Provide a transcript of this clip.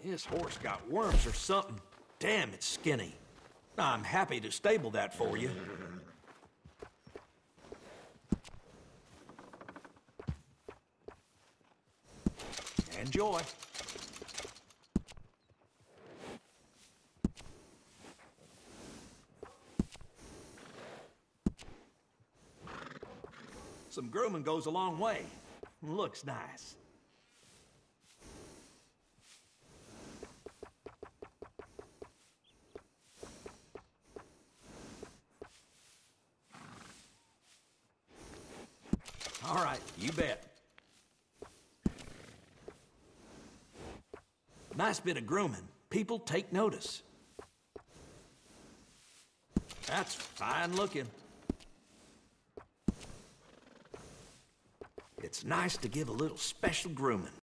His horse got worms or something. Damn, it's skinny. I'm happy to stable that for you. Enjoy. Some grooming goes a long way. Looks nice. All right, you bet. Nice bit of grooming. People take notice. That's fine looking. It's nice to give a little special grooming.